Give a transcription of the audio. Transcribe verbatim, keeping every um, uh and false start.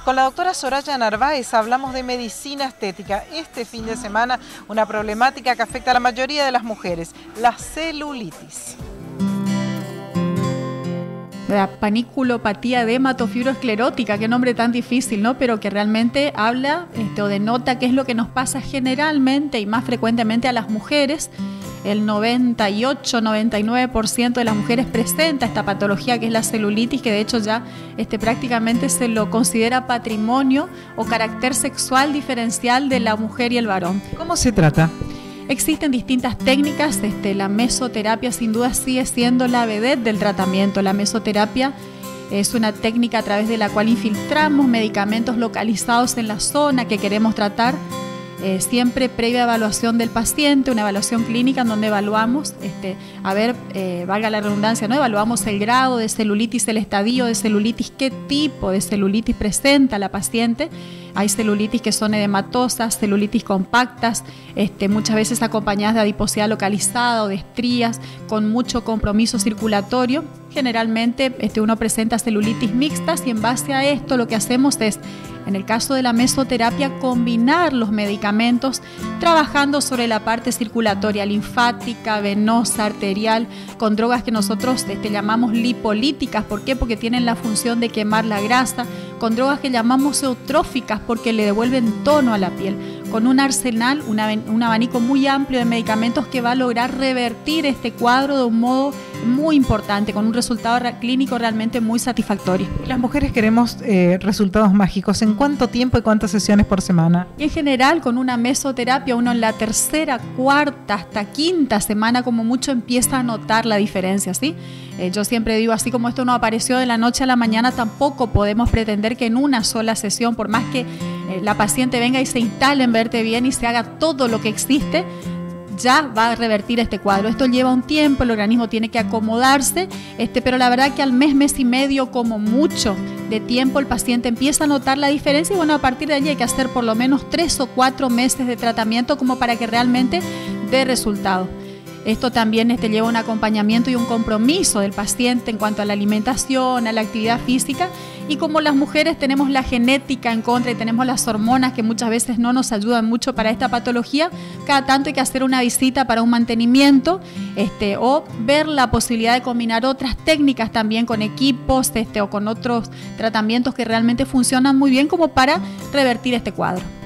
Con la doctora Soraya Narváez hablamos de medicina estética. Este fin de semana, una problemática que afecta a la mayoría de las mujeres, la celulitis. La paniculopatía dermatofibroesclerótica, qué nombre tan difícil, ¿no? Pero que realmente habla este, o denota qué es lo que nos pasa generalmente y más frecuentemente a las mujeres. El noventa y ocho, noventa y nueve por ciento de las mujeres presenta esta patología que es la celulitis, que de hecho ya este, prácticamente se lo considera patrimonio o carácter sexual diferencial de la mujer y el varón. ¿Cómo se trata? Existen distintas técnicas, este, la mesoterapia sin duda sigue siendo la vedette del tratamiento. La mesoterapia es una técnica a través de la cual infiltramos medicamentos localizados en la zona que queremos tratar, eh, siempre previa evaluación del paciente, una evaluación clínica en donde evaluamos, este, a ver, eh, valga la redundancia, ¿no? Evaluamos el grado de celulitis, el estadio de celulitis, qué tipo de celulitis presenta la paciente. Hay celulitis que son edematosas, celulitis compactas, este, muchas veces acompañadas de adiposidad localizada o de estrías, con mucho compromiso circulatorio. Generalmente este, uno presenta celulitis mixtas y en base a esto lo que hacemos es, en el caso de la mesoterapia, combinar los medicamentos trabajando sobre la parte circulatoria, linfática, venosa, arterial, con drogas que nosotros este, llamamos lipolíticas. ¿Por qué? Porque tienen la función de quemar la grasa, con drogas que llamamos eutróficas porque le devuelven tono a la piel, con un arsenal, una, un abanico muy amplio de medicamentos que va a lograr revertir este cuadro de un modo muy importante, con un resultado clínico realmente muy satisfactorio. Las mujeres queremos eh, resultados mágicos. ¿En cuánto tiempo y cuántas sesiones por semana? Y en general, con una mesoterapia, uno en la tercera, cuarta, hasta quinta semana como mucho empieza a notar la diferencia, ¿sí? Eh, yo siempre digo, así como esto no apareció de la noche a la mañana, tampoco podemos pretender que en una sola sesión, por más que eh, la paciente venga y se instale en Verte Bien y se haga todo lo que existe, ya va a revertir este cuadro. Esto lleva un tiempo, el organismo tiene que acomodarse, este, pero la verdad que al mes, mes y medio como mucho de tiempo el paciente empieza a notar la diferencia y bueno, a partir de allí hay que hacer por lo menos tres o cuatro meses de tratamiento como para que realmente dé resultado. Esto también este, lleva un acompañamiento y un compromiso del paciente en cuanto a la alimentación, a la actividad física, y como las mujeres tenemos la genética en contra y tenemos las hormonas que muchas veces no nos ayudan mucho para esta patología, cada tanto hay que hacer una visita para un mantenimiento este, o ver la posibilidad de combinar otras técnicas también con equipos este, o con otros tratamientos que realmente funcionan muy bien como para revertir este cuadro.